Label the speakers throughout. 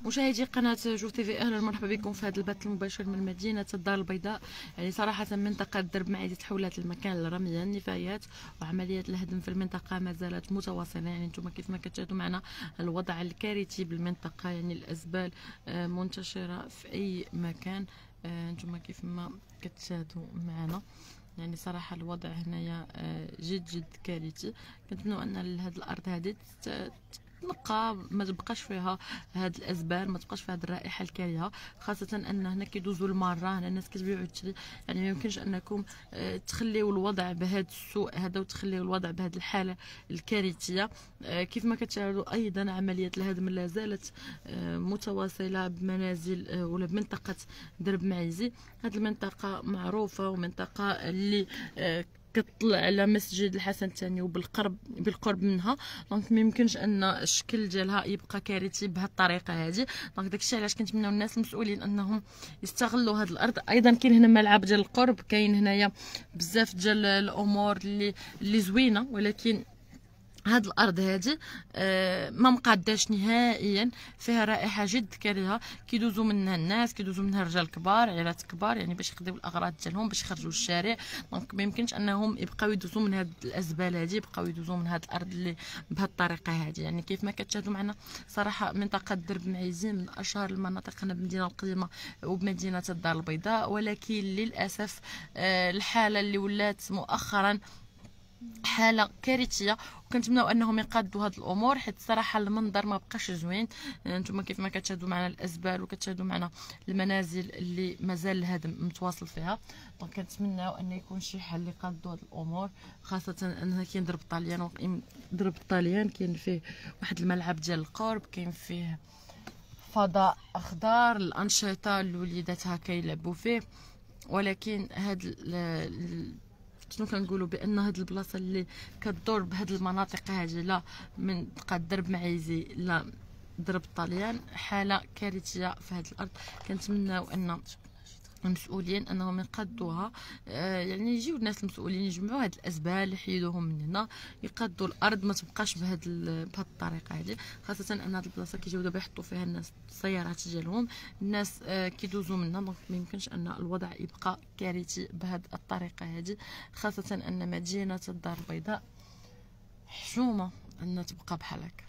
Speaker 1: مشاهدي قناة جوف تيفي، اهلا ومرحبا بكم في هذا البث المباشر من مدينة الدار البيضاء. يعني صراحة منطقة درب معيزي تحولت المكان لرمي النفايات، وعمليات الهدم في المنطقة ما زالت متواصلة. يعني انتم كيف ما كتشاهدوا معنا الوضع الكارثي بالمنطقة، يعني الأزبال منتشرة في أي مكان. انتم كيف ما كتشاهدوا معنا، يعني صراحة الوضع هنايا جد جد كارثي. كنتمنوا ان هذه الارض هذه تنقى، ما تبقاش فيها هاد الازبال، ما تبقاش فيها هاد الرائحه الكريهه، خاصه ان هنا كيدوزوا الماره، هنا الناس كتبيع وتشري. يعني ما يمكنش انكم تخليوا الوضع بهذا السوء هذا وتخليوا الوضع بهذه الحاله الكارثيه. كيف ما كتشاهدوا ايضا عمليه الهدم لا زالت متواصله بمنازل ولا بمنطقه درب معيزي. هذه المنطقه معروفه ومنطقه اللي كتطلع على مسجد الحسن الثاني بالقرب منها. دونك ما يمكنش ان الشكل ديالها يبقى كارثي بهذه الطريقه هذه. دونك داكشي علاش كنتمناو الناس المسؤولين انهم يستغلوا هذه الارض. ايضا كاين هنا ملعب ديال القرب، كاين هنايا بزاف ديال الامور اللي زوينه، ولكن هاد الارض هادي ما مقاداش نهائيا، فيها رائحه جد كريهه. كيدوزوا منها الناس، كيدوزوا منها رجال كبار، عائلات كبار، يعني باش يخديو الاغراض ديالهم، باش يخرجوا للشارع. دونك ما يمكنش انهم يبقاو يدوزوا من هاد الازبال هادي، يبقاو يدوزوا من هاد الارض اللي بهاد الطريقه هادي. يعني كيف ما كتشاهدوا معنا صراحه منطقه درب معيزي من اشهر المناطق هنا بالمدينه القديمه وبمدينه الدار البيضاء، ولكن للاسف الحاله اللي ولات مؤخرا حاله كارثيه. وكنتمناو انهم يقادوا هاد الامور، حيت الصراحه المنظر ما بقاش زوين. نتوما كيف ما كتشاهدوا معنا الازبال وكتشاهدوا معنا المنازل اللي مازال الهدم متواصل فيها. دونك كنتمناو ان يكون شي حل يقادوا هاد الامور، خاصه ان كاين درب الطاليان كاين فيه واحد الملعب ديال القرب، كاين فيه فضاء اخضر، الانشطه الوليدات هكا يلعبوا فيه. ولكن هاد شنو كنقولوا، بان هاد البلاصه اللي كتدور بهاد المناطق هذه، لا من درب معيزي لا درب الطليان، حاله كارثيه في هاد الارض. كنتمناو ان المسؤولين انهم يقادوها. يعني يجيو الناس المسؤولين يجمعوا هاد الازبال، يحيدوهم من هنا، يقادوا الارض، ما تبقاش بهاد الطريقه هذه. خاصه ان هاد البلاصه كيجيو دابا يحطوا فيها الناس السيارات ديالهم، الناس كيدوزوا منها. دونك ما يمكنش ان الوضع يبقى كارثي بهاد الطريقه هذه، خاصه ان مدينه الدار البيضاء حشومه ان تبقى بحال هكا.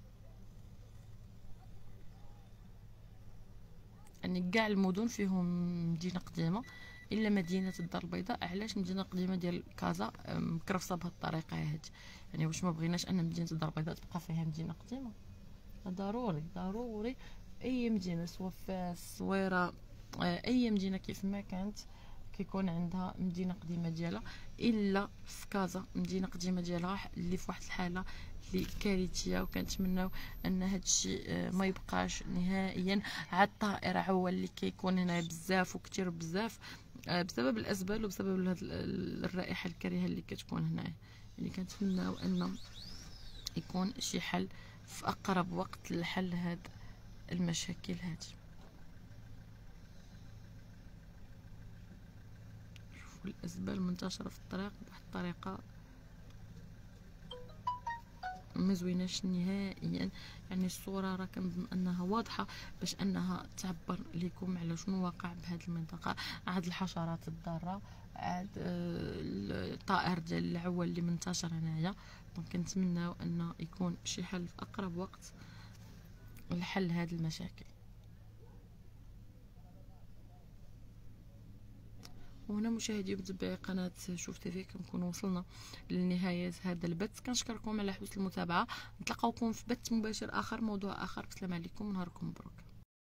Speaker 1: يعني كاع المدن فيهم مدينه قديمه الا مدينه الدار البيضاء. علاش مدينه قديمه ديال كازا مكرفصه بهذه الطريقه هذه؟ يعني واش ما بغيناش ان مدينه الدار البيضاء تبقى فيها مدينه قديمه؟ ضروري ضروري اي مدينه، سواء فاس، صويره، اي مدينه كيف ما كانت كيكون عندها مدينه قديمه ديالها. الا في كازا مدينه قديمه ديالها اللي في واحد الحاله اللي كارثيه. وكنتمناو ان هذا الشيء ما يبقاش نهائيا. عاد الطائر هو اللي كيكون هنا بزاف وكثير بزاف بسبب الازبال وبسبب الرائحه الكريهه اللي كتكون هنايا. يعني كنتمناو ان يكون شي حل في اقرب وقت لحل هاد المشاكل هذه. شوفوا الازبال منتشره في الطريق بواحد الطريقه ما زويناش نهائيا. يعني الصوره راه كنظن انها واضحه باش انها تعبر لكم على شنو واقع بهذه المنطقه. عاد الحشرات الضاره، عاد الطائر ديال العوال اللي منتشر هنايا. دونك كنتمناو ان يكون شي حل في اقرب وقت لحل هذه المشاكل. وهنا مشاهدي ومتابعي قناه شوف تيفي كنكون وصلنا لنهايه هذا البث. كنشكركم على حسن المتابعه. نتلاقاوكم في بث مباشر اخر، موضوع اخر. بسلام عليكم ونهاركم مبروك.